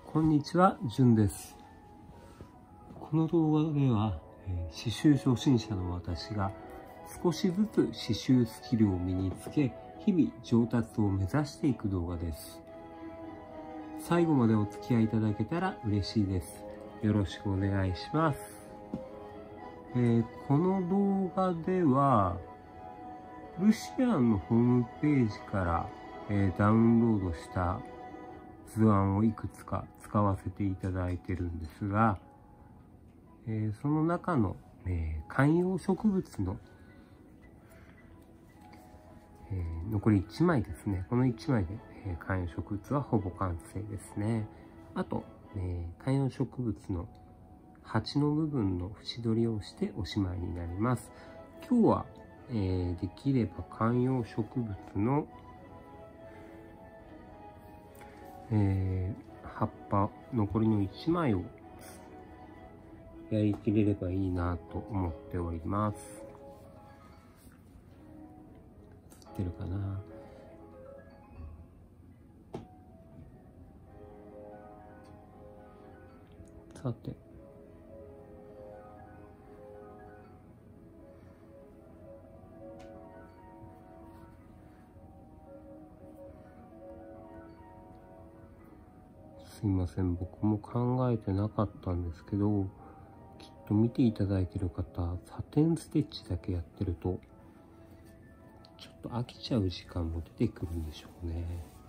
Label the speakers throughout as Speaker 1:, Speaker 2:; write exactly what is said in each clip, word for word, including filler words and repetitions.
Speaker 1: こんにちは、じゅんです。この動画では、えー、刺繍初心者の私が少しずつ刺繍スキルを身につけ、日々上達を目指していく動画です。最後までお付き合いいただけたら嬉しいです。よろしくお願いします。えー、この動画では、ルシアンのホームページから、えー、ダウンロードした図案をいくつか使わせていただいてるんですが、えー、その中の、えー、観葉植物の、えー、残りいちまいですね。このいちまいで、えー、観葉植物はほぼ完成ですね。あと、えー、観葉植物の鉢の部分の縁取りをしておしまいになります。今日は、えー、できれば観葉植物のえー、葉っぱ残りのいちまいをやりきれればいいなと思っております。映ってるかな。さて、すいません、僕も考えてなかったんですけど、きっと見ていただいてる方、サテンステッチだけやってるとちょっと飽きちゃう時間も出てくるんでしょうね。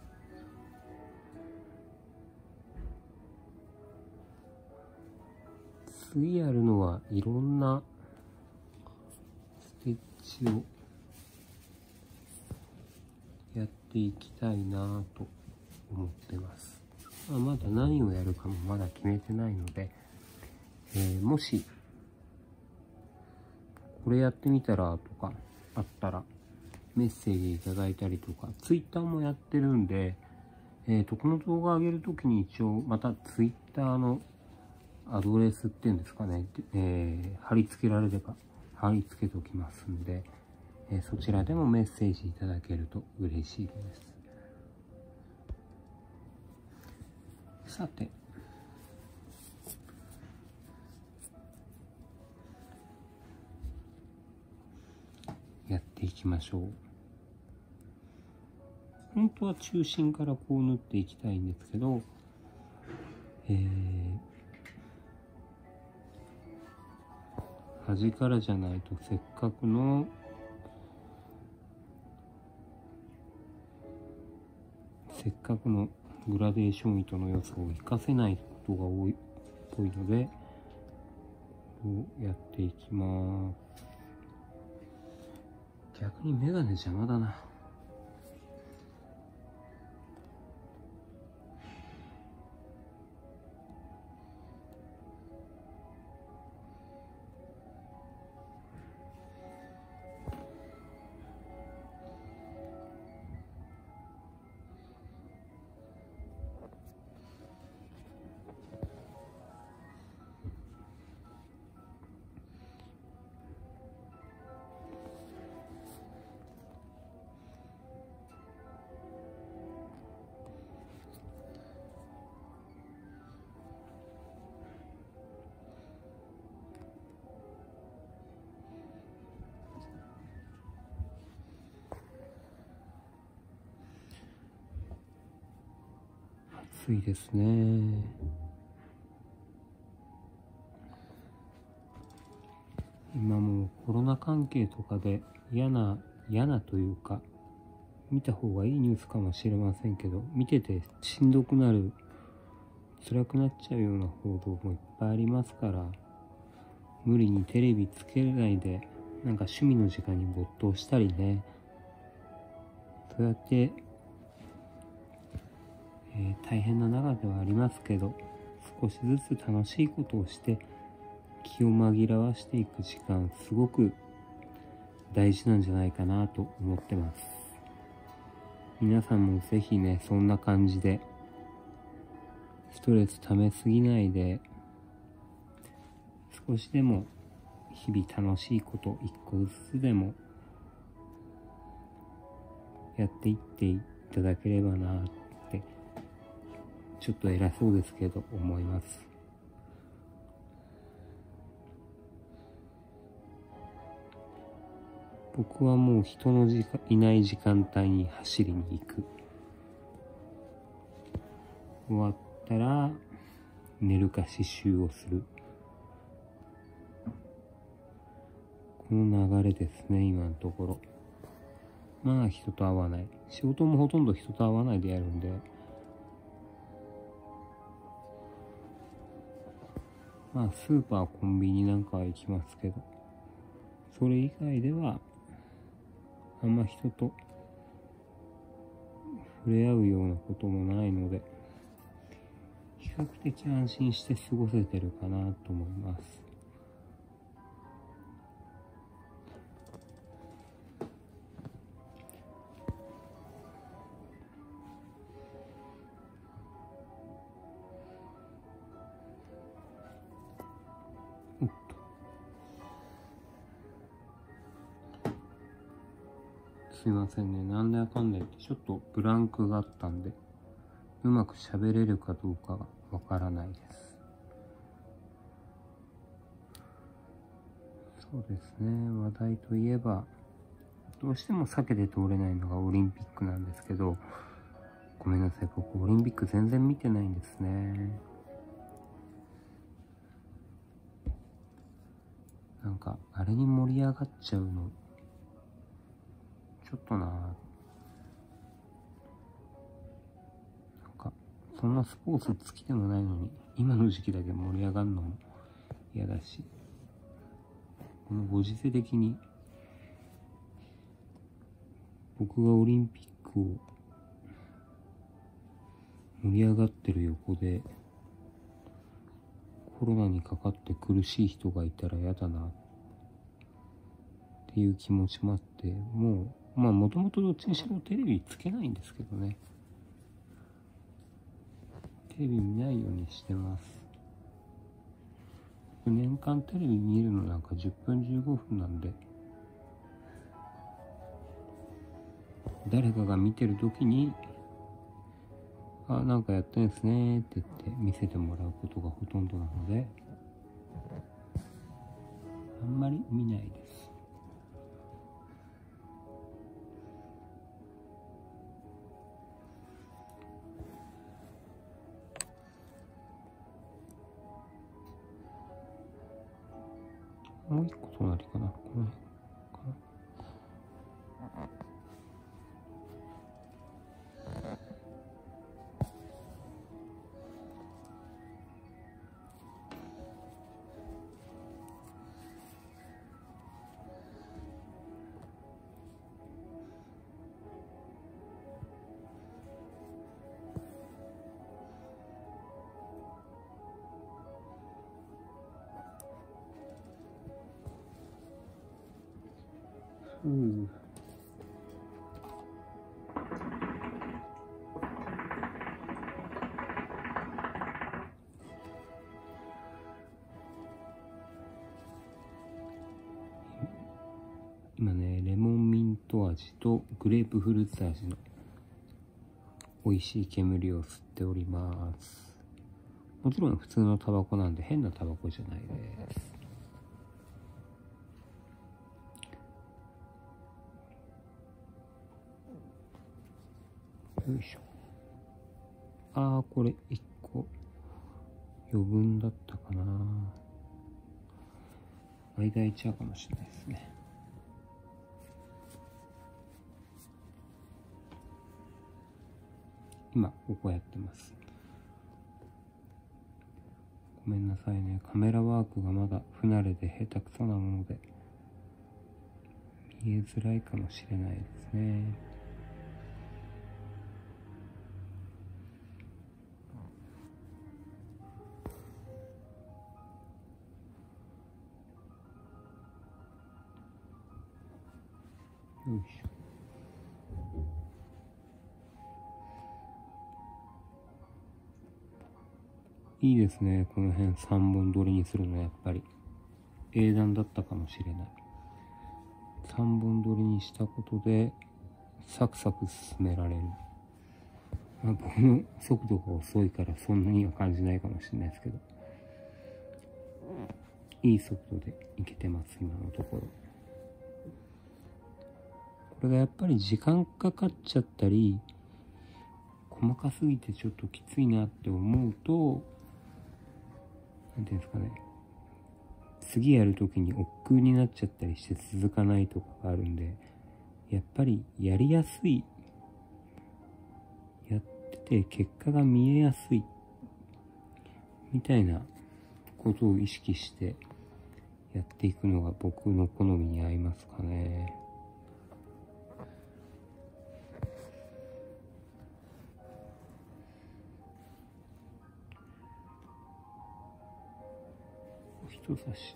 Speaker 1: 次やるのはいろんなステッチをやっていきたいなと思ってます。まあ、まだ何をやるかもまだ決めてないので、えー、もしこれやってみたらとかあったらメッセージいただいたりとか、ツイッターもやってるんで、えーとこの動画上げるときに一応またツイッターのアドレスっていうんですかね、えー、貼り付けられれば貼り付けておきますんで、えー、そちらでもメッセージいただけると嬉しいです。さて、やっていきましょう。本当は中心からこう縫っていきたいんですけど、えー、端からじゃないとせっかくのせっかくのグラデーション糸の良さを活かせないことが多いっぽいので、こうやっていきます。逆にメガネ邪魔だな。暑いですね。今もうコロナ関係とかで嫌な嫌なというか、見た方がいいニュースかもしれませんけど、見ててしんどくなる、辛くなっちゃうような報道もいっぱいありますから、無理にテレビつけないでなんか趣味の時間に没頭したりね、そうやって、えー、大変な中ではありますけど、少しずつ楽しいことをして気を紛らわしていく時間、すごく大事なんじゃないかなと思ってます。皆さんもぜひね、そんな感じでストレス溜めすぎないで、少しでも日々楽しいこと一個ずつでもやっていっていただければなってちょっと偉そうですけど思います。僕はもう人の時間いない時間帯に走りに行く。終わったら寝るか刺繍をする。この流れですね、今のところ。まあ人と会わない。仕事もほとんど人と会わないでやるんで、まあスーパー、コンビニなんかは行きますけど、それ以外ではあんま人と触れ合うようなこともないので、比較的安心して過ごせてるかなと思います。おっと。すいませんね。なんであかんねんってちょっとブランクがあったんで、うまく喋れるかどうかがわからないです。そうですね。話題といえば、どうしても避けて通れないのがオリンピックなんですけど、ごめんなさい。僕、オリンピック全然見てないんですね。なんか、あれに盛り上がっちゃうの、ちょっとなぁ。なんか、そんなスポーツ好きでもないのに、今の時期だけ盛り上がるのも嫌だし、このご時世的に、僕がオリンピックを盛り上がってる横で、コロナにかかって苦しい人がいたら嫌だなっていう気持ちもあって、もう、まあもともとどっちにしろテレビつけないんですけどね。テレビ見ないようにしてます。年間テレビ見るのなんかじゅっぷんじゅうごふんなんで、誰かが見てる時に、あ、なんかやってんですねって言って見せてもらうことがほとんどなので、あんまり見ないです。もう一個隣かな、この辺かな。うん。今ね、レモンミント味とグレープフルーツ味の美味しい煙を吸っております。もちろん普通のタバコなんで変なタバコじゃないです。よいしょ。あー、これいっこ余分だったかな。間空いちゃうかもしれないですね。今ここやってます。ごめんなさいね。カメラワークがまだ不慣れで下手くそなもので見えづらいかもしれないですね。よいしょ。いいですね。この辺さんぼん撮りにするのやっぱり英断だったかもしれない。さんぼん撮りにしたことでサクサク進められる。 まあ、僕の速度が遅いからそんなには感じないかもしれないですけど、いい速度でいけてます、今のところ。これがやっぱり時間かかっちゃったり、細かすぎてちょっときついなって思うと、なんていうんですかね、次やるときに億劫になっちゃったりして続かないとかがあるんで、やっぱりやりやすい、やってて結果が見えやすいみたいなことを意識してやっていくのが僕の好みに合いますかね。人差し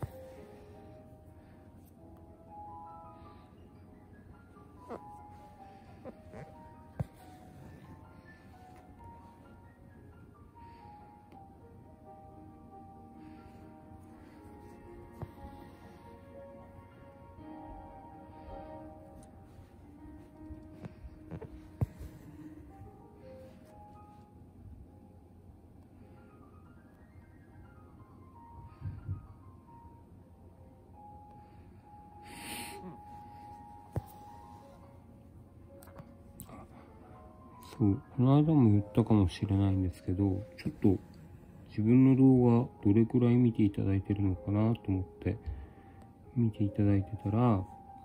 Speaker 1: そう、この間も言ったかもしれないんですけど、ちょっと自分の動画どれくらい見ていただいてるのかなと思って見ていただいてたら、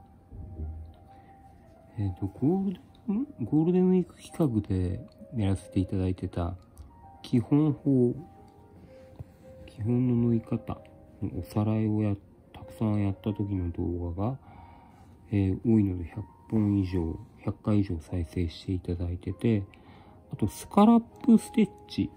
Speaker 1: えっと、ゴールデン、ゴールデンウィーク企画でやらせていただいてた基本法、基本の縫い方のおさらいをや、たくさんやった時の動画が、えー、多いのでひゃっぽん以上、ひゃっかい以上再生していただいてて、あとスカラップステッチ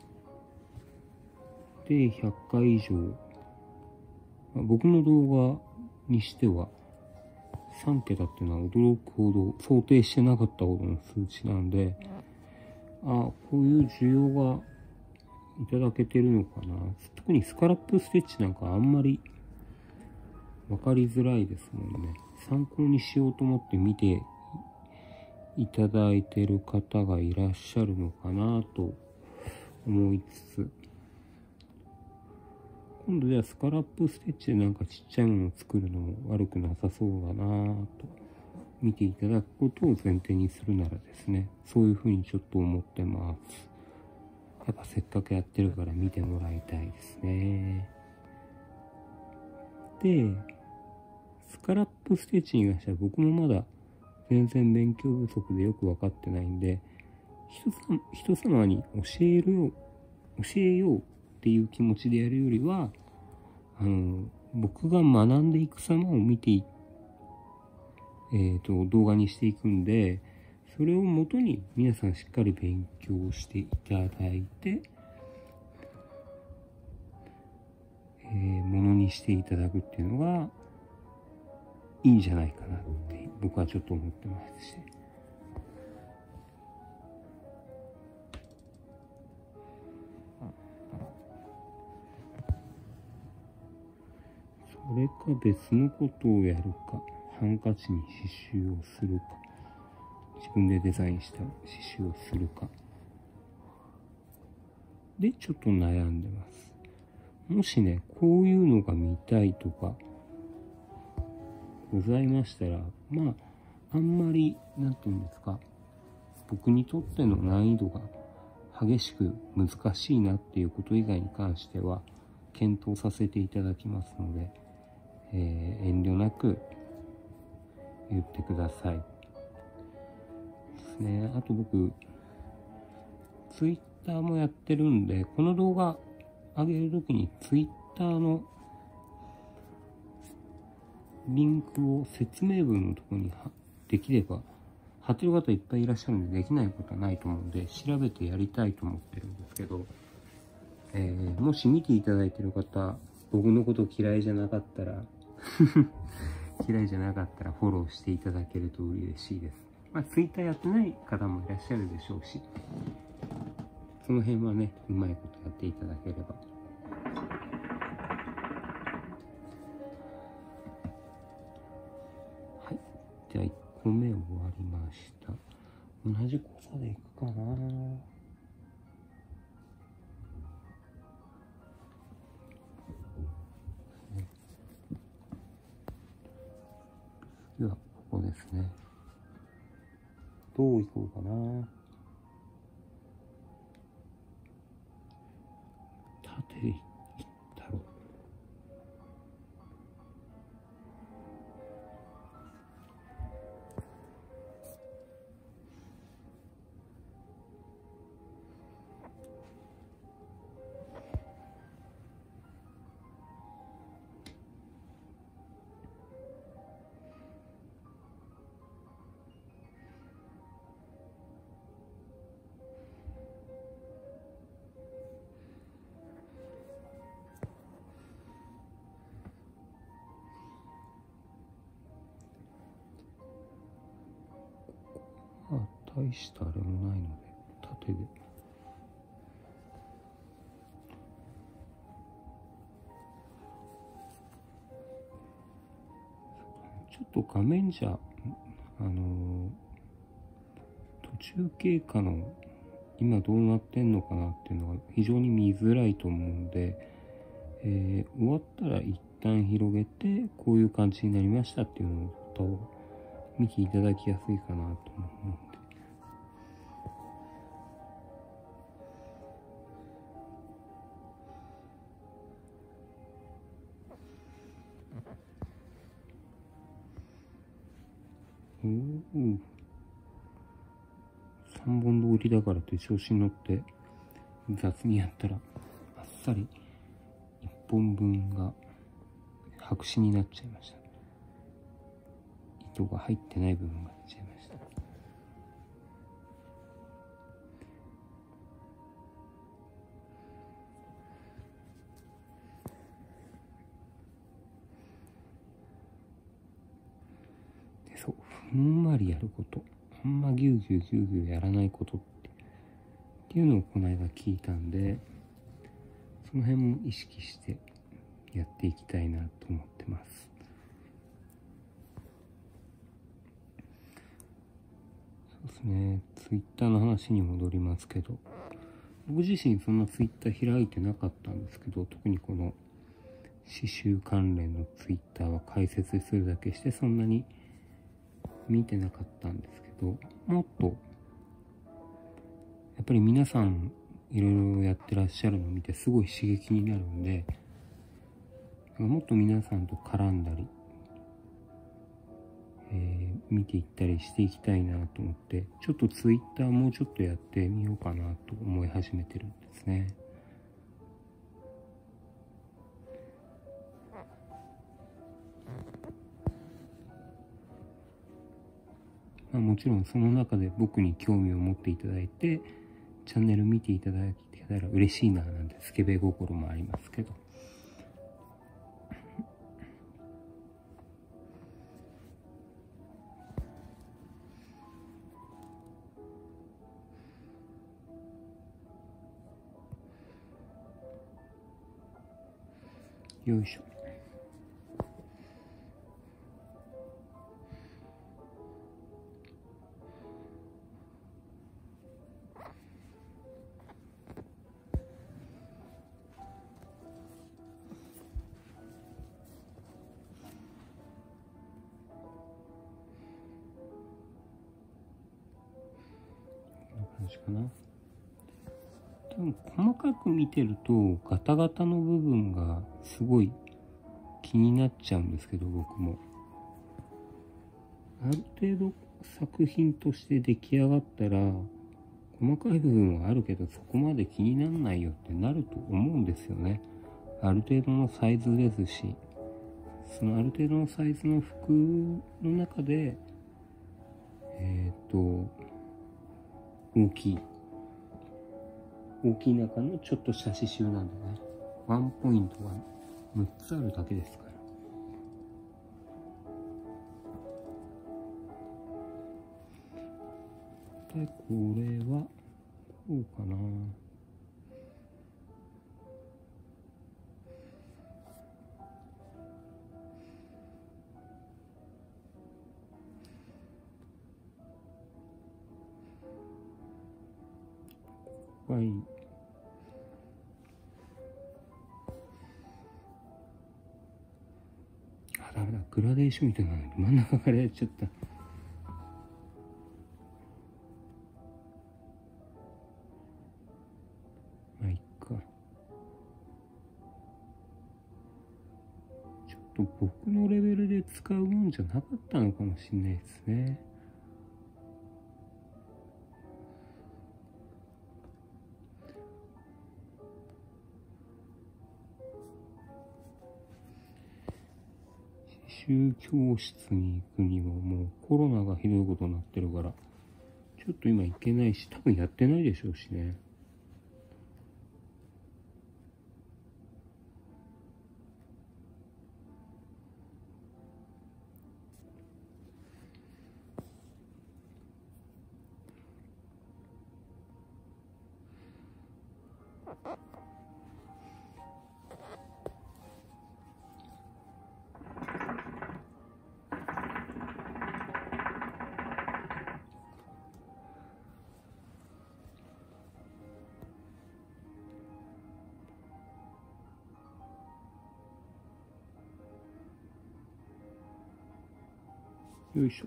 Speaker 1: でひゃっかい以上、僕の動画にしてはさんけたっていうのは驚くほど、想定してなかったほどの数値なんで、あ、こういう需要がいただけてるのかな。特にスカラップステッチなんかあんまりわかりづらいですもんね。参考にしようと思って見ていただいてる方がいらっしゃるのかなと思いつつ、今度じゃあスカラップステッチでなんかちっちゃいものを作るのも悪くなさそうだなと見ていただくことを前提にするならですね、そういうふうにちょっと思ってます。やっぱせっかくやってるから見てもらいたいですね。で、スカラップステッチに関しては僕もまだ全然勉強不足でよく分かってないんで、人様に教えるよう、教えようっていう気持ちでやるよりは、あの、僕が学んでいく様を見てい、えっと、動画にしていくんで、それをもとに皆さんしっかり勉強していただいて、えー、ものにしていただくっていうのがいいんじゃないかなって僕はちょっと思ってますし。それか別のことをやるか、ハンカチに刺繍をするか、自分でデザインした刺繍をするかでちょっと悩んでます。もしね、こういうのが見たいとかございましたら、まああんまりなんていうんですか、僕にとっての難易度が激しく難しいなっていうこと以外に関しては検討させていただきますので、えー、遠慮なく言ってくださいですね。あと僕ツイッターもやってるんで、この動画上げるときにツイッターのリンクを説明文のところにできれば貼ってる方いっぱいいらっしゃるんで、できないことはないと思うんで調べてやりたいと思ってるんですけど、えー、もし見ていただいてる方、僕のこと嫌いじゃなかったら嫌いじゃなかったらフォローしていただけると嬉しいです。まあツイッターやってない方もいらっしゃるでしょうし、その辺はね、うまいことやっていただければ。はい。じゃあいっこめ終わりました。同じ濃さでいくかな。 ですね。どういこうかな。縦でいったろう。大したあれもないので縦でちょっと画面じゃあの途中経過の今どうなってんのかなっていうのが非常に見づらいと思うんで、えー、終わったら一旦広げてこういう感じになりましたっていうのを見ていただきやすいかなと思うんで。おお、さんぼん通りだからって調子に乗って雑にやったらあっさりいっぽんぶんが白紙になっちゃいました。糸が入ってない部分が出ちゃいました。で、そう、ふんわりやること、あんまギュウギュウギュウギュウやらないことってっていうのをこの間聞いたんで、その辺も意識してやっていきたいなと思ってます。そうですね、ツイッターの話に戻りますけど、僕自身そんなツイッター開いてなかったんですけど、特にこの刺繍関連のツイッターは解説するだけしてそんなに見てなかったんですけど、もっとやっぱり皆さんいろいろやってらっしゃるのを見てすごい刺激になるんで、もっと皆さんと絡んだり、えー、見ていったりしていきたいなと思って、ちょっとツイッターもうちょっとやってみようかなと思い始めてるんですね。まあ、もちろんその中で僕に興味を持っていただいてチャンネル見ていただけたら嬉しいななんてスケベ心もありますけど、よいしょ。こんな感じかな。多分細かく見てるとガタガタの部分がすごい気になっちゃうんですけど、僕もある程度作品として出来上がったら細かい部分はあるけどそこまで気にならないよってなると思うんですよね。ある程度のサイズですし、そのある程度のサイズの服の中でえっと大きい大きい中のちょっとした刺繍なんでね、ワンポイントがむっつあるだけですから。で、これはこうかな。はい。あ、ダメだ。グラデーションみたいなの真ん中からやっちゃった。 と僕のレベルで使うもんじゃなかったのかもしれないですね。刺繍教室に行くにはもうコロナがひどいことになってるから、ちょっと今行けないし、多分やってないでしょうしね。よいしょ。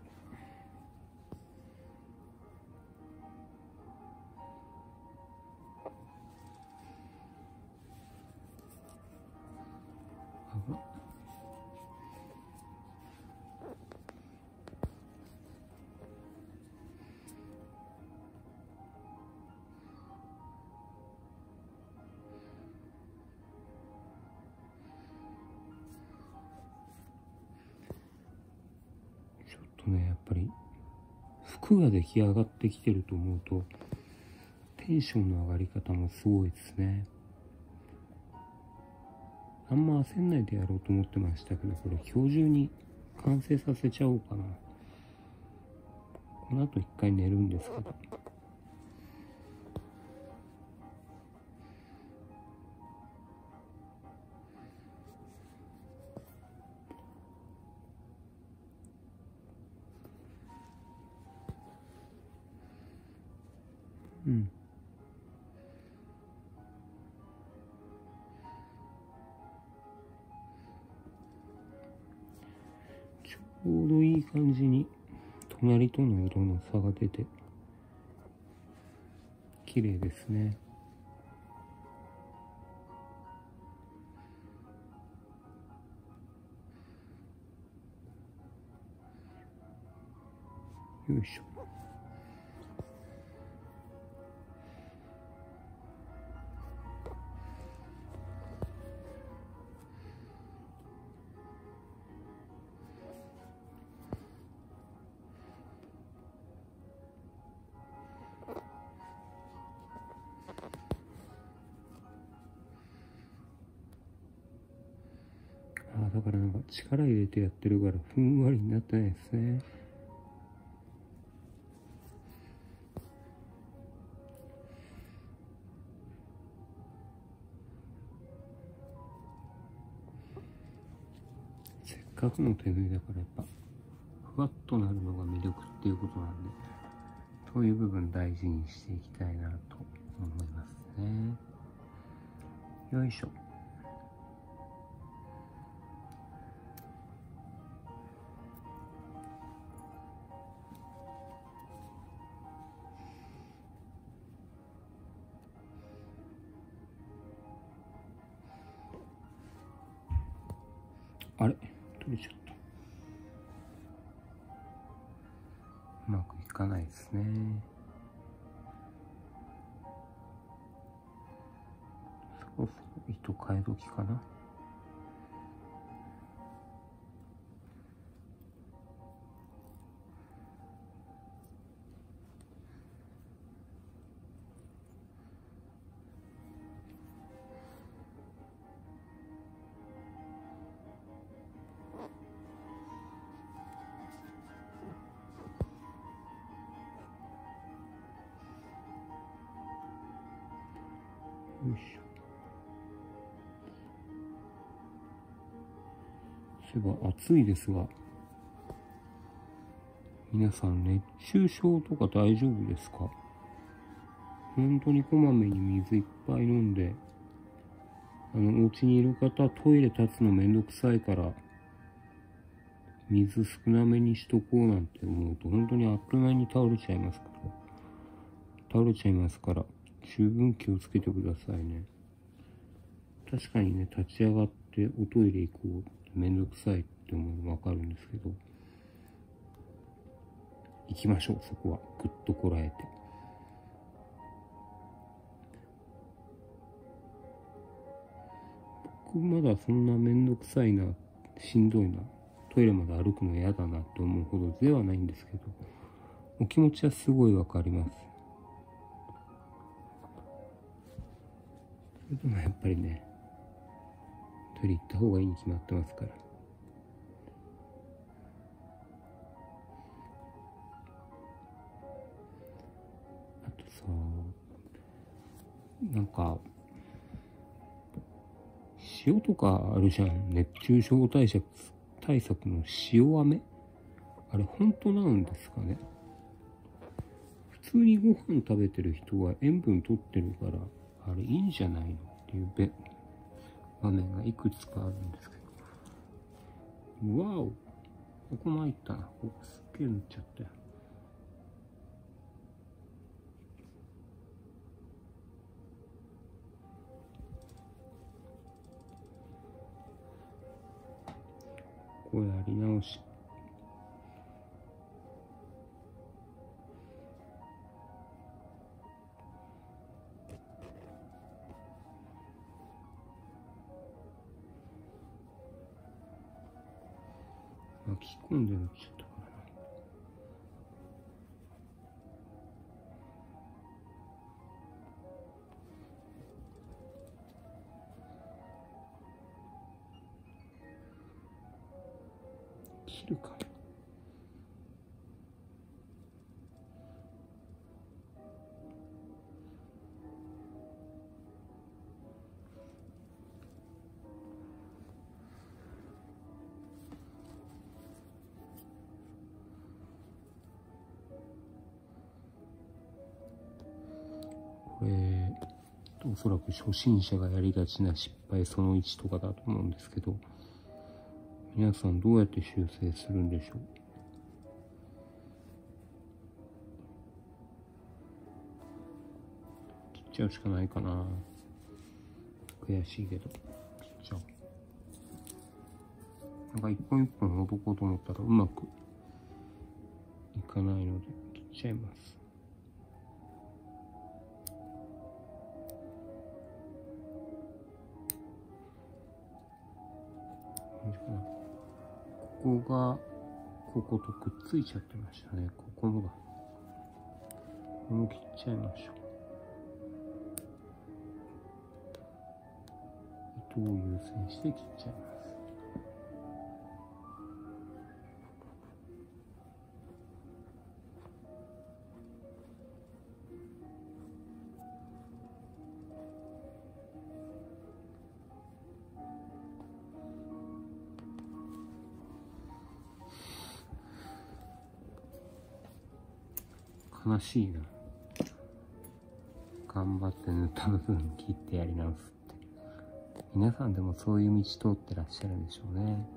Speaker 1: ちょっとね、やっぱり服が出来上がってきてると思うとテンションの上がり方もすごいですね。あんま焦んないでやろうと思ってましたけど、これ今日中に完成させちゃおうかな。この後一回寝るんですけど、うん。ちょうどいい感じに隣との色の差が出て綺麗ですね。よいしょ。あ、だからなんか力入れてやってるからふんわりになってないですね。せっかくの手縫いだからやっぱふわっとなるのが魅力っていうことなんで、そういう部分大事にしていきたいなと思いますね。よいしょ。あれ取れちゃった。うまくいかないですね。そろそろ糸変え時かな。よいしょ。そういえば暑いですが、皆さん熱中症とか大丈夫ですか？本当にこまめに水いっぱい飲んで、あの、お家にいる方、トイレ立つのめんどくさいから、水少なめにしとこうなんて思うと、本当にあっという間に倒れちゃいますから、倒れちゃいますから、十分気をつけてくださいね。確かにね、立ち上がっておトイレ行こうってめんどくさいって思うのわかるんですけど、行きましょう、そこは。ぐっとこらえて。僕まだそんなめんどくさいな、しんどいな、トイレまで歩くの嫌だなって思うほどではないんですけど、お気持ちはすごいわかります。それでもやっぱりね、トイレ行った方がいいに決まってますから。あとさ、なんか塩とかあるじゃん。熱中症対策対策の塩飴、あれ本当なんですかね。普通にご飯食べてる人は塩分取ってるからあれいいんじゃないのっていうべ場面がいくつかあるんですけど、わお、ここ参ったな。ここすっげえ塗っちゃったよ。これやり直し。巻き込んで塗っちゃったからな。切るかな。これおそらく初心者がやりがちな失敗そのいちとかだと思うんですけど、皆さんどうやって修正するんでしょう。切っちゃうしかないかな。悔しいけど切っちゃおう。なんか一本一本ほどこうと思ったらうまくいかないので切っちゃいます。ここがこことくっついちゃってましたね。ここもだ。これも切っちゃいましょう。糸を優先して切っちゃいます。悲しいな。頑張って塗った部分切ってやり直すって。皆さんでもそういう道通ってらっしゃるんでしょうね。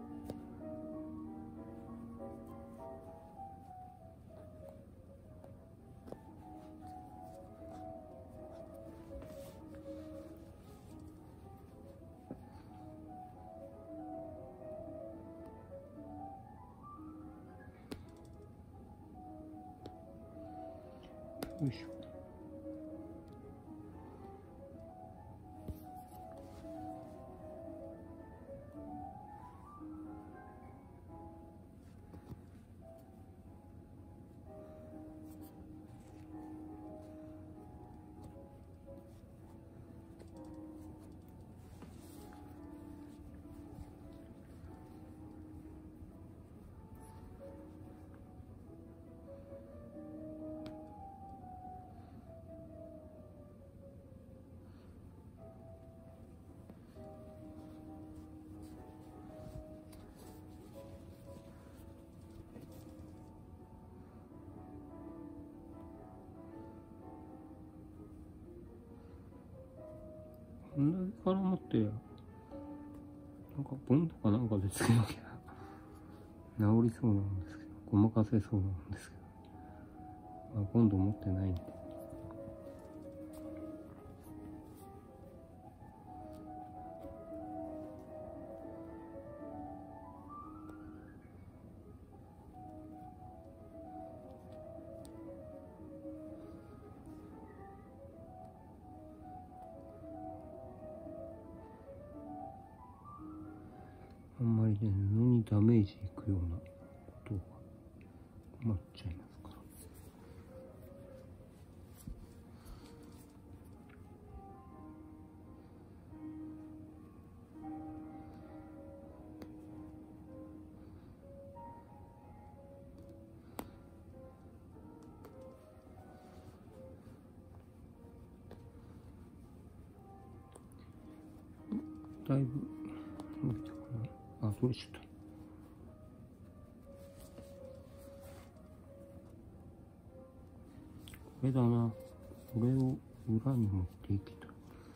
Speaker 1: よいしょ。こんだけから持ってなんかボンとかなんかでつけなきゃ治りそうなんですけど、ごまかせそうなんですけど、まあ、ボンド持ってないんで。 あんまりね、布にダメージいくようなことが困っちゃいますから。だいぶ伸びたかな。あ、取れちゃった。これだな。これを裏に持っていけた。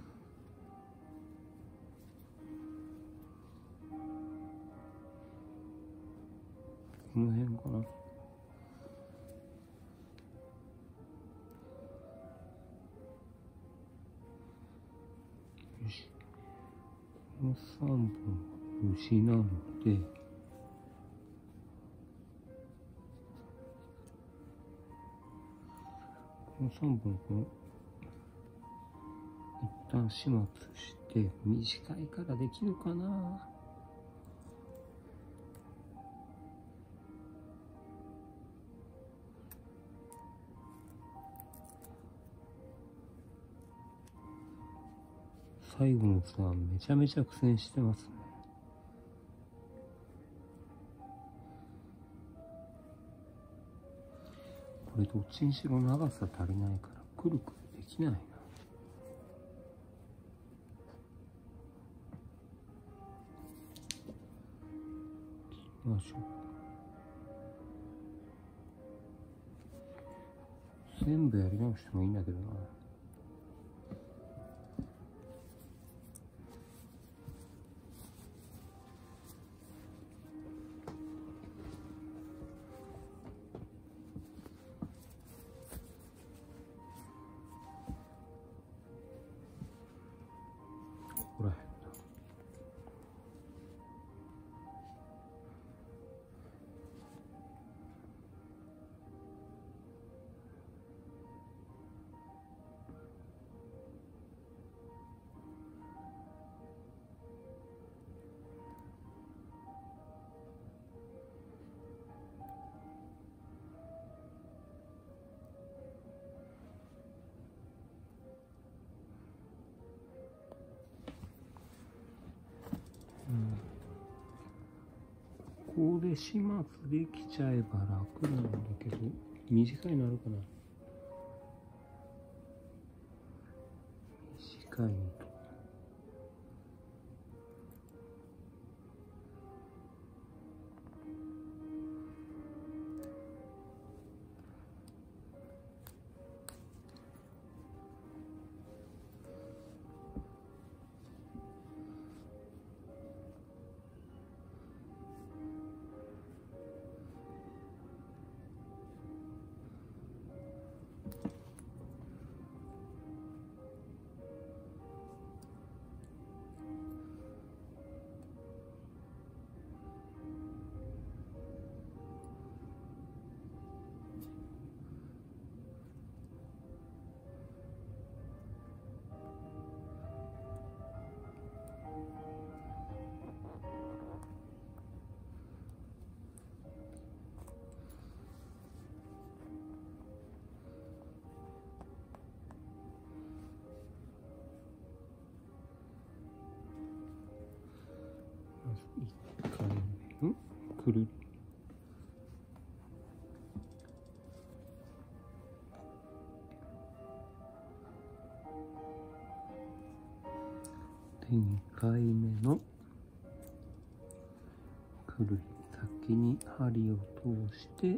Speaker 1: この辺かな。よし。このさんぼん虫なので、このさんぼんこの一旦始末して短いからできるかな。最後の図はめちゃめちゃ苦戦してますね。これどっちにしろ長さ足りないからくるくるできないな。行きましょう。全部やり直してもいいんだけどな。ここら辺だ。ここで始末できちゃえば楽なんだけど、短いのあるかな。短いのと。一回目んくるでにかいめのくるり、先に針を通して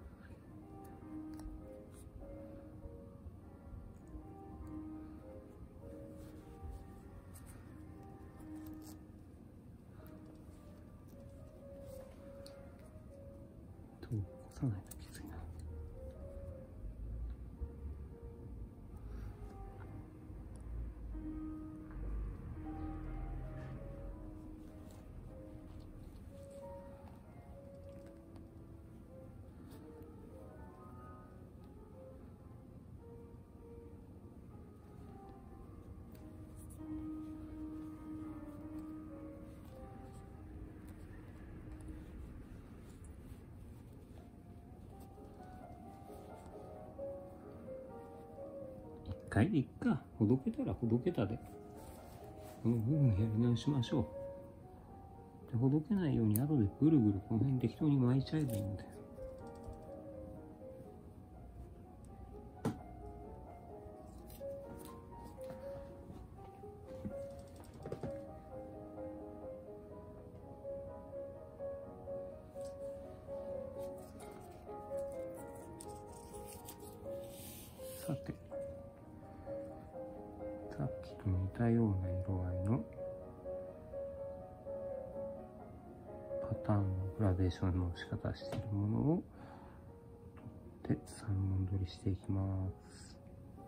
Speaker 1: 通さないときついな。 回でいっか。ほどけたらほどけたで。この部分やり直しましょう。で、ほどけないように後でぐるぐるこの辺適当に巻いちゃえばいいんだよ。さて、さっきと似たような色合いのパターンのグラデーションの仕方しているものを取ってさんぼん取りしていきます。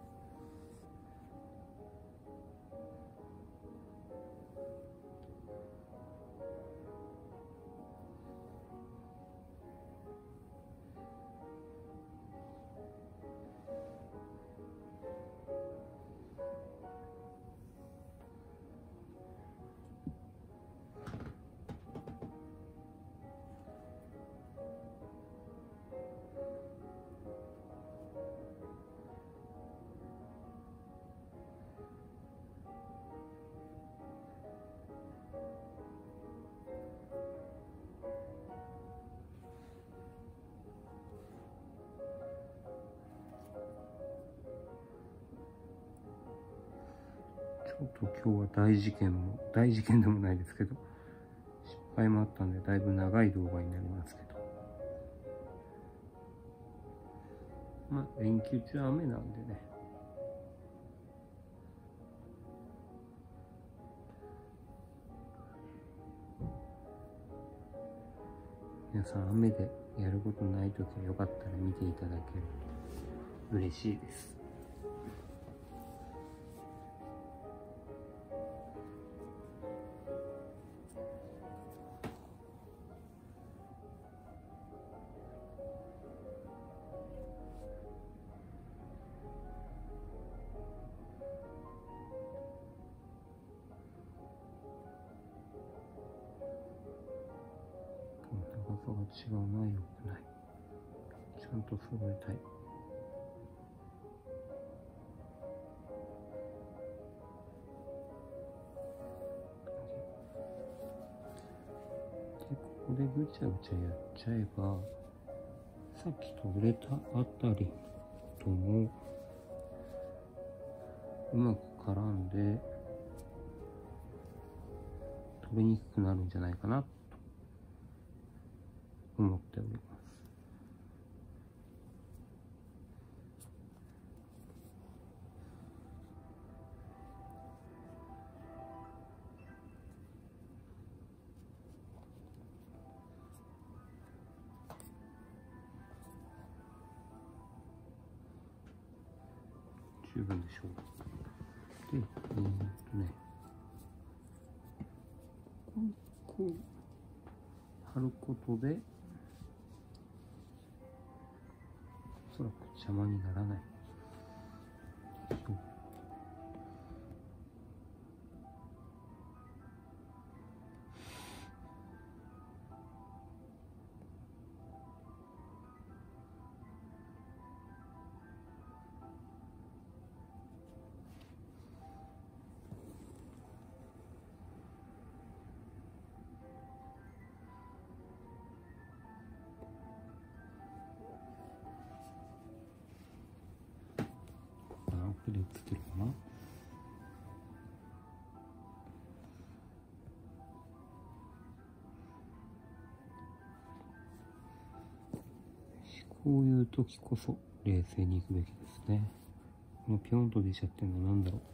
Speaker 1: ちょっと今日は大事件も、大事件でもないですけど、失敗もあったんで、だいぶ長い動画になりますけど。まあ、連休中雨なんでね。皆さん、雨でやることないときはよかったら見ていただけると嬉しいです。長さが違うな、よくない。ちゃんと揃えたい。で、ここでぐちゃぐちゃやっちゃえば、さっきと折れたあたりともうまく絡んで取りにくくなるんじゃないかなと思っております。十分でしょう。で、えー、っとね、ここを貼ることで、おそらく邪魔にならない。これで映ってるかな。こういう時こそ冷静にいくべきですね。このピョンと出ちゃってるのは何だろう。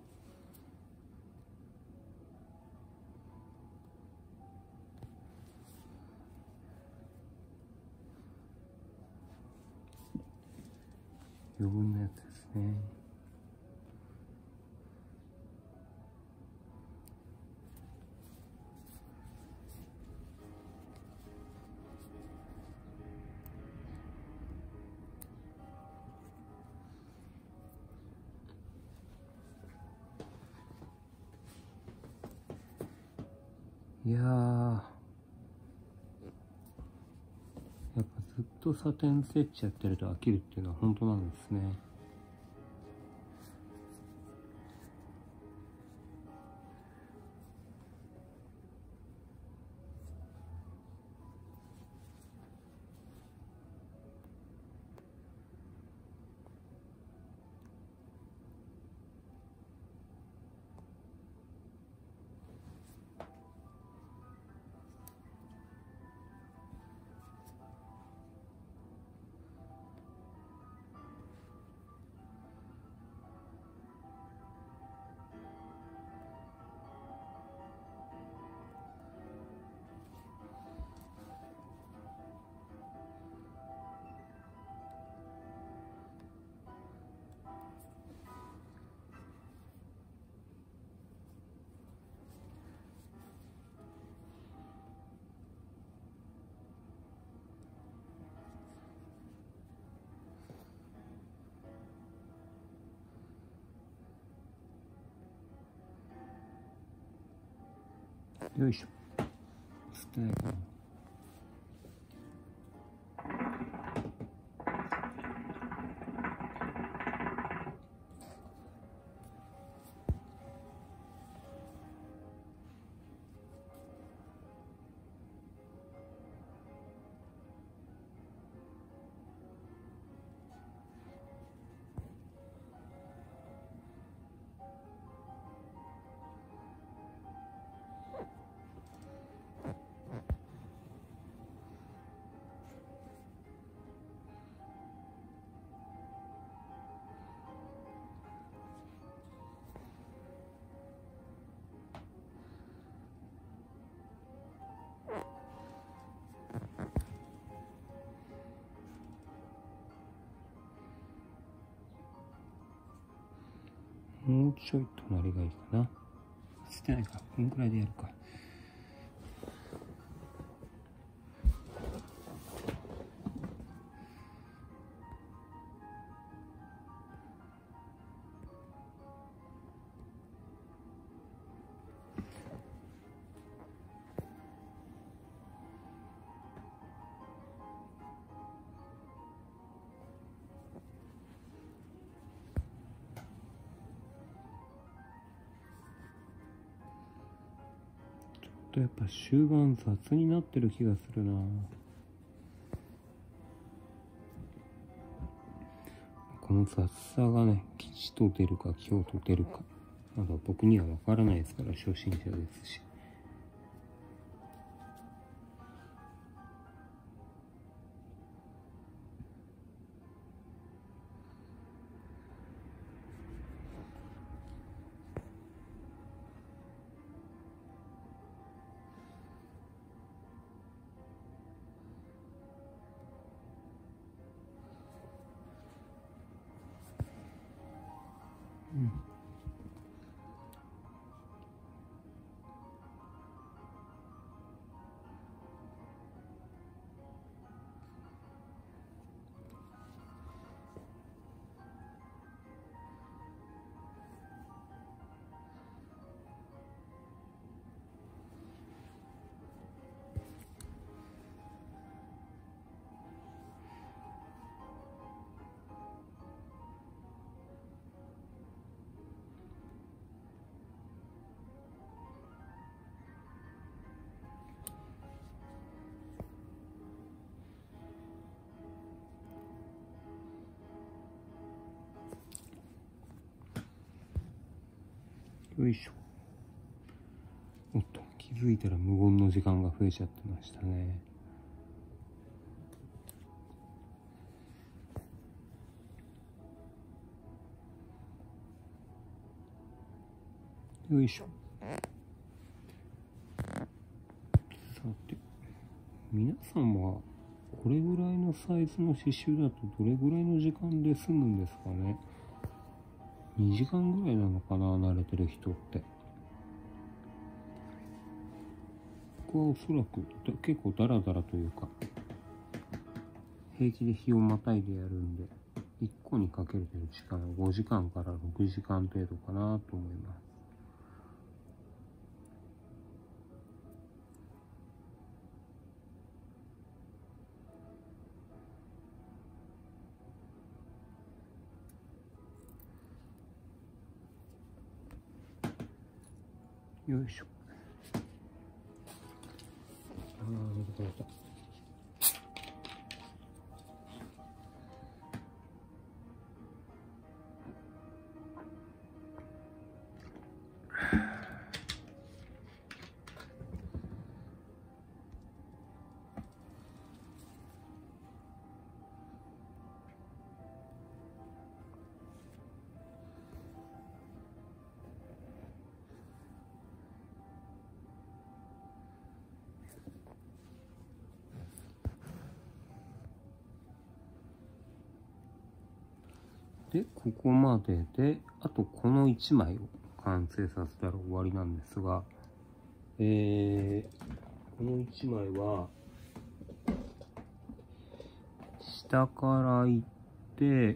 Speaker 1: 余分なやつですね。いやー、やっぱずっとサテン設置やってると飽きるっていうのは本当なんですね。 よいしょ。吸ってないかな。もうちょい隣がいいかな。捨てないか。こんくらいでやるか。やっぱ終盤雑になってる気がするな。この雑さがね、吉と出るか凶と出るか、まだ僕にはわからないですから、初心者ですし。うん。よいしょ。おっと、気づいたら無言の時間が増えちゃってましたね。よいしょ。さて、皆さんはこれぐらいのサイズの刺繍だとどれぐらいの時間で済むんですかね。にじかんぐらいなのかな、慣れてる人って。僕はおそらく結構ダラダラというか、平気で日をまたいでやるんで、いっこにかける時間はごじかんからろくじかん程度かなと思います。よいしょ。ああ、寝た寝た。で、ここまでで、あとこのいちまいを完成させたら終わりなんですが、えー、このいちまいは、下から行って、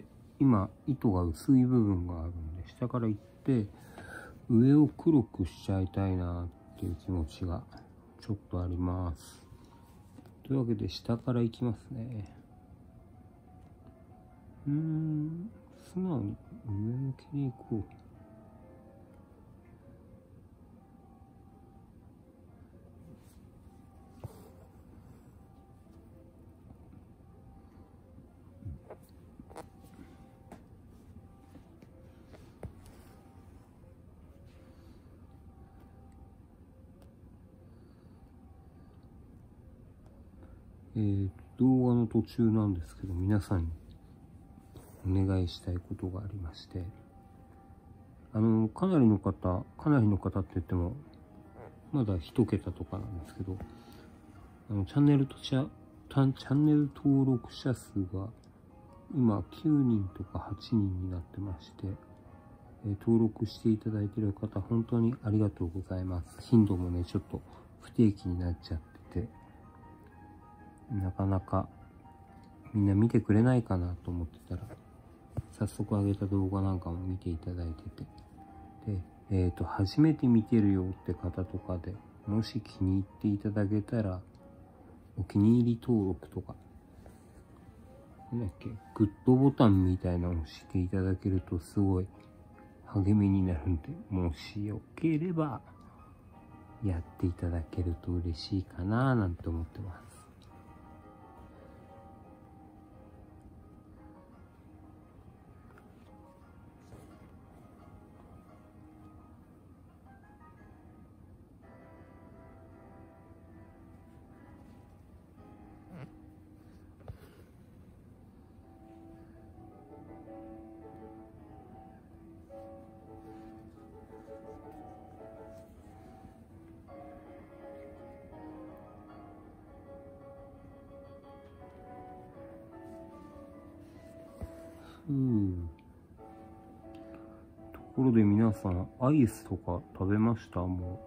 Speaker 1: 今、糸が薄い部分があるんで、下から行って、上を黒くしちゃいたいなっっていう気持ちがちょっとあります。というわけで下からいきますね。うーん、素直に上向きに行こう。えー、動画の途中なんですけど、皆さんにお願いしたいことがありまして、あの、かなりの方、かなりの方って言っても、まだ一桁とかなんですけど、あの、チャンネルとチャ、チャンネル登録者数が今きゅうにんとかはちにんになってまして、えー、登録していただいている方、本当にありがとうございます。頻度もね、ちょっと不定期になっちゃってて、なかなかみんな見てくれないかなと思ってたら、早速上げた動画なんかも見ていただいてて、で、えっと、初めて見てるよって方とかで、もし気に入っていただけたら、お気に入り登録とか、なんだっけ、グッドボタンみたいなのをしていただけるとすごい励みになるんで、もしよければやっていただけると嬉しいかななんて思ってます。うん。ところで皆さん、アイスとか食べました？も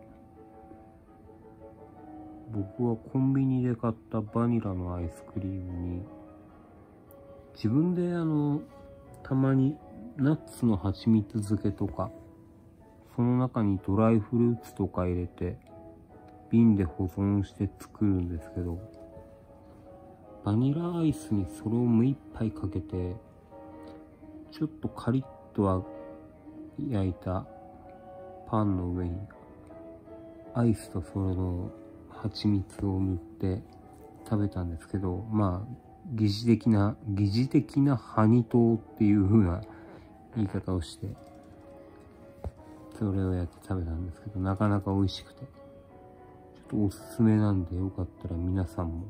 Speaker 1: う。僕はコンビニで買ったバニラのアイスクリームに、自分であの、たまにナッツの蜂蜜漬けとか、その中にドライフルーツとか入れて、瓶で保存して作るんですけど、バニラアイスにそれを目いっぱいかけて、ちょっとカリッとは焼いたパンの上にアイスとそれの蜂蜜を塗って食べたんですけど、まあ疑似的な疑似的なハニトーっていう風な言い方をしてそれをやって食べたんですけど、なかなか美味しくてちょっとおすすめなんで、よかったら皆さんも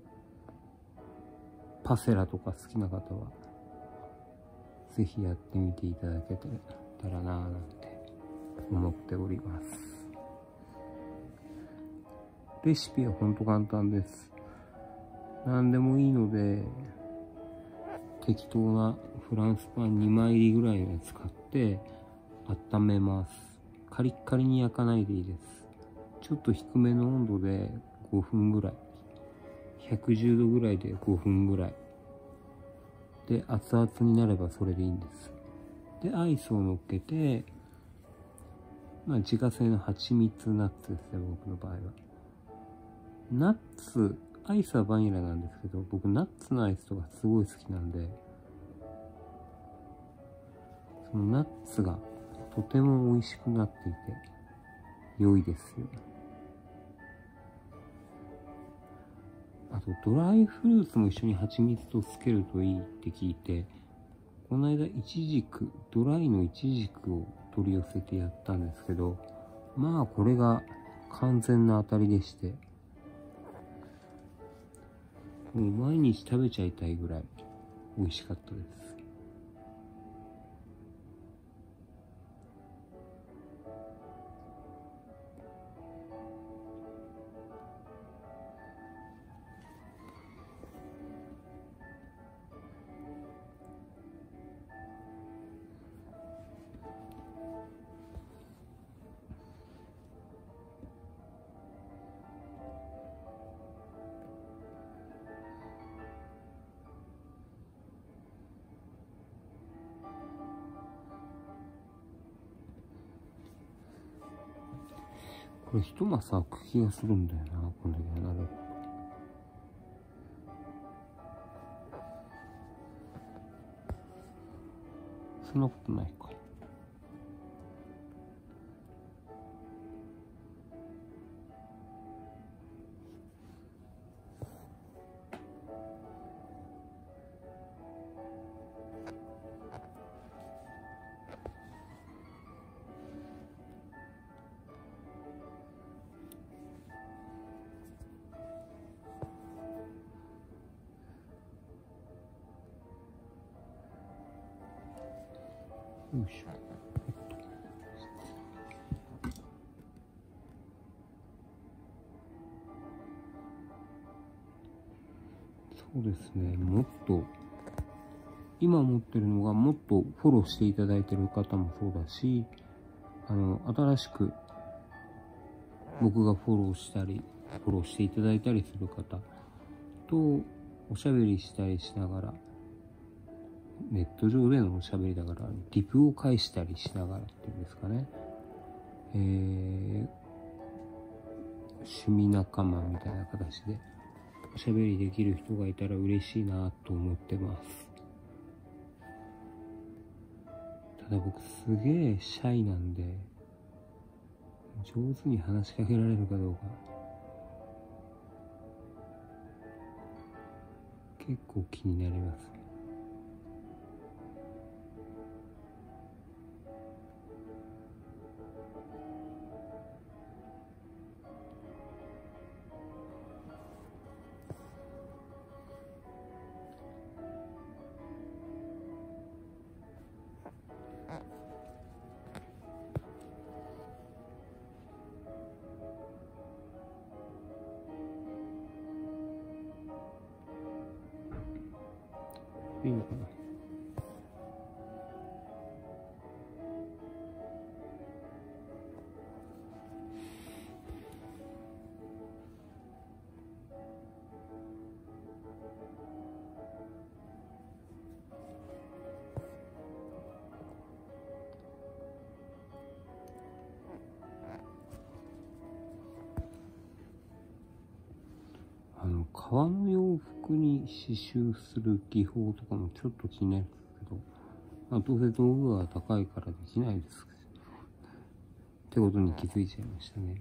Speaker 1: パセラとか好きな方はぜひやってみていただけたらなぁなんて思っております。レシピはほんと簡単です。何でもいいので、適当なフランスパンにまい入りぐらいのやつ買って温めます。カリッカリに焼かないでいいです。ちょっと低めの温度でごふんぐらい。ひゃくじゅうどぐらいでごふんぐらい。で、熱々になればそれでいいんです。で、アイスを乗っけて、まあ自家製の蜂蜜ナッツですね、僕の場合は。ナッツ、アイスはバニラなんですけど、僕ナッツのアイスとかすごい好きなんで、そのナッツがとても美味しくなっていて、良いですよ。あと、ドライフルーツも一緒に蜂蜜とつけるといいって聞いて、この間、イチジク、ドライのイチジクを取り寄せてやったんですけど、まあ、これが完全な当たりでして、もう毎日食べちゃいたいぐらい美味しかったです。 これ一マス開く気がするんだよな、こんだけ離れると。そんなことないか。よいしょ。そうですね、もっと今持ってるのが、もっとフォローしていただいてる方もそうだし、あの新しく僕がフォローしたりフォローしていただいたりする方とおしゃべりしたりしながら、ネット上でのおしゃべりだから、リプを返したりしながらっていうんですかね、えー、趣味仲間みたいな形でおしゃべりできる人がいたら嬉しいなと思ってます。ただ僕すげえシャイなんで、上手に話しかけられるかどうか結構気になりますね。いいのかな。あの革の洋服に刺繍する技法とかもちょっと気になるんですけど、まあ、どうせ道具が高いからできないですってことに気づいちゃいましたね。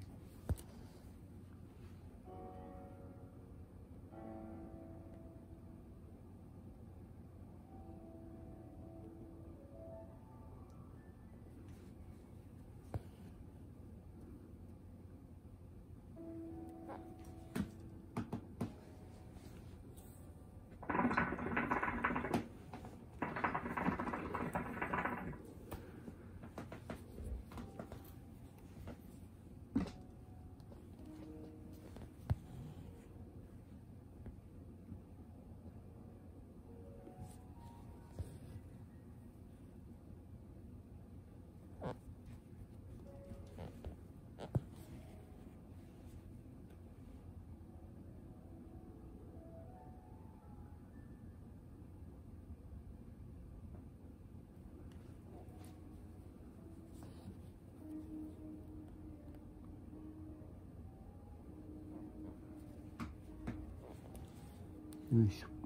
Speaker 1: よいしょ。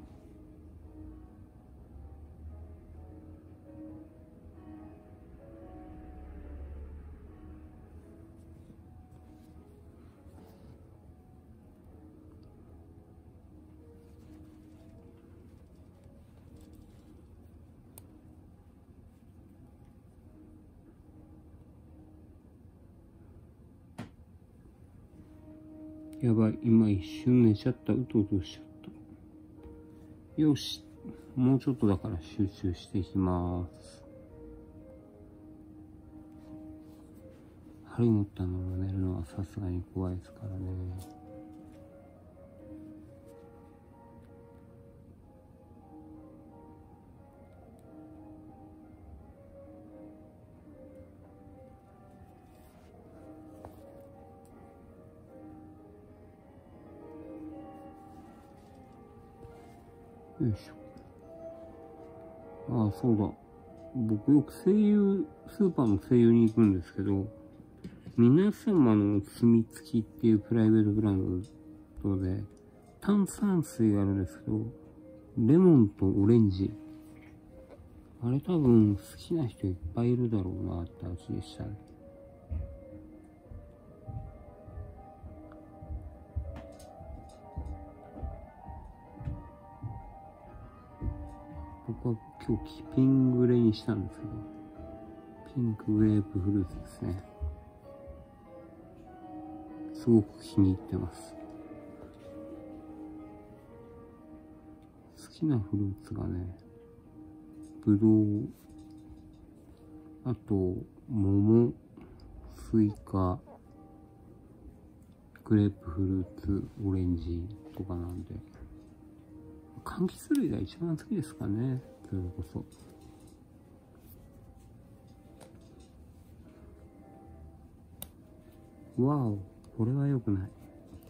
Speaker 1: やばい、今一瞬寝ちゃった。うとうとしちゃった。よし、もうちょっとだから集中していきます。針持ったまま寝るのはさすがに怖いですからね。よいしょ。ああ、そうだ。僕よく声優、スーパーの声優に行くんですけど、 皆様のお墨付きっていうプライベートブランドで、炭酸水があるんですけど、レモンとオレンジ。あれ多分好きな人いっぱいいるだろうなって味でしたね。僕は今日ピングレにしたんですけど、ピンクグレープフルーツですね。すごく気に入ってます。好きなフルーツがね、ぶどう、あと、桃、スイカ、グレープフルーツ、オレンジとかなんで、柑橘類が一番好きですかね、それこそ。わお、これは良くない。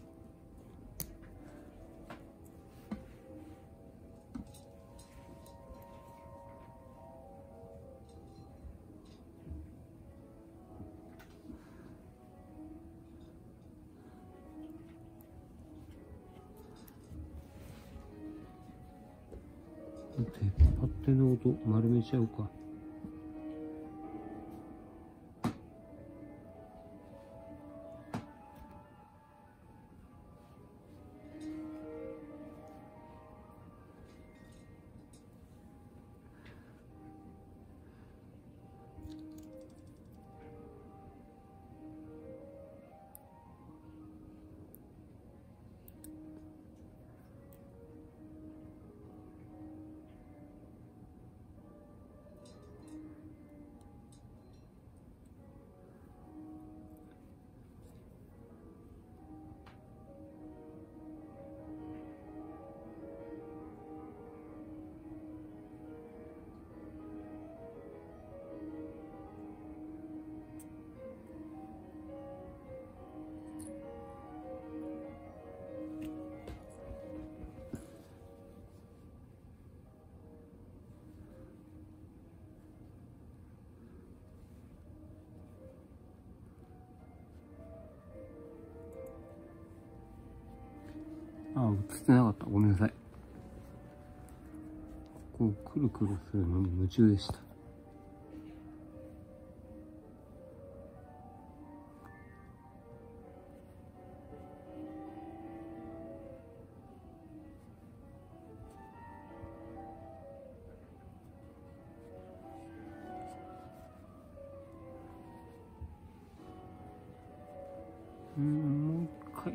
Speaker 1: 出っ張っての音丸めちゃうか。あ、映ってなかった。ごめんなさい。こう、くるくるするのに夢中でした。うん、もう一回。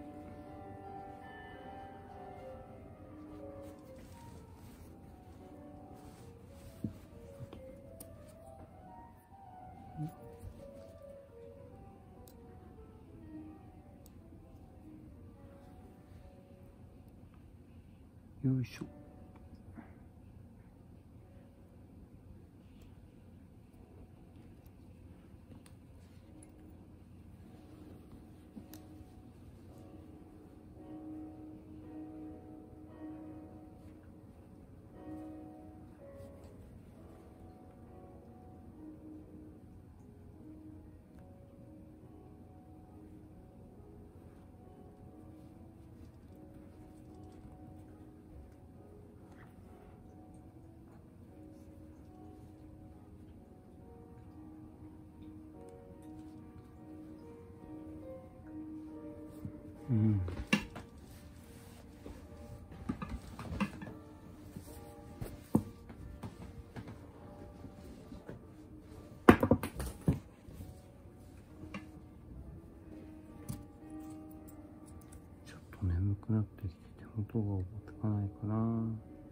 Speaker 1: よいしょ。うん。ちょっと眠くなってきて手元が覚えてかないかな。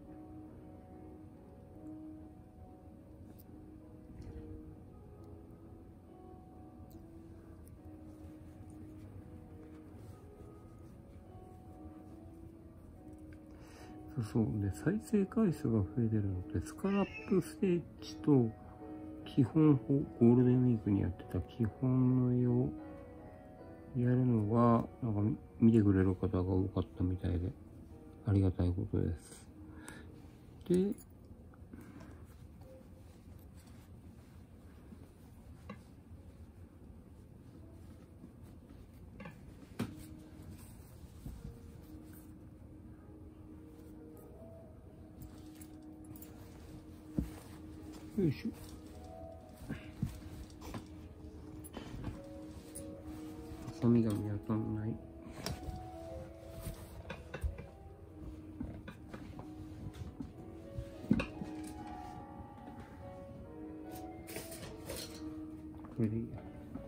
Speaker 1: そうそう。で、再生回数が増えてるので、スカラップステッチと、基本ゴールデンウィークにやってた基本の絵をやるのが、なんか見てくれる方が多かったみたいで、ありがたいことです。で、 よいしょ。ハサミが見当たらない。これでいいや。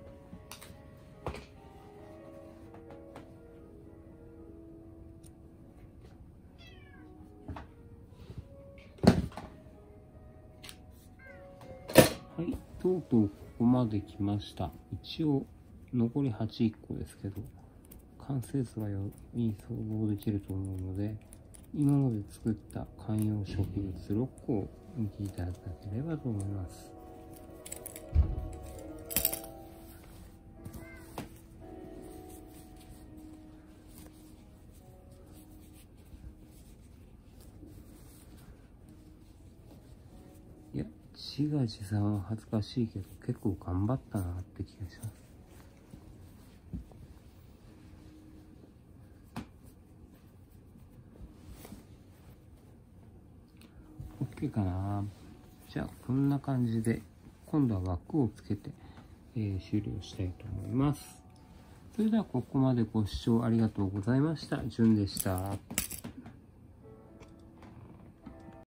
Speaker 1: はい、とうとうここまで来ました。一応残りはちいっこですけど、完成図がよに想像できると思うので、今まで作った観葉植物ろっこを見ていただければと思います。いや、自画自賛は恥ずかしいけど、結構頑張ったなって気がします。OK かな。じゃあ、こんな感じで、今度は枠をつけて、えー、終了したいと思います。それでは、ここまでご視聴ありがとうございました。じゅんでした。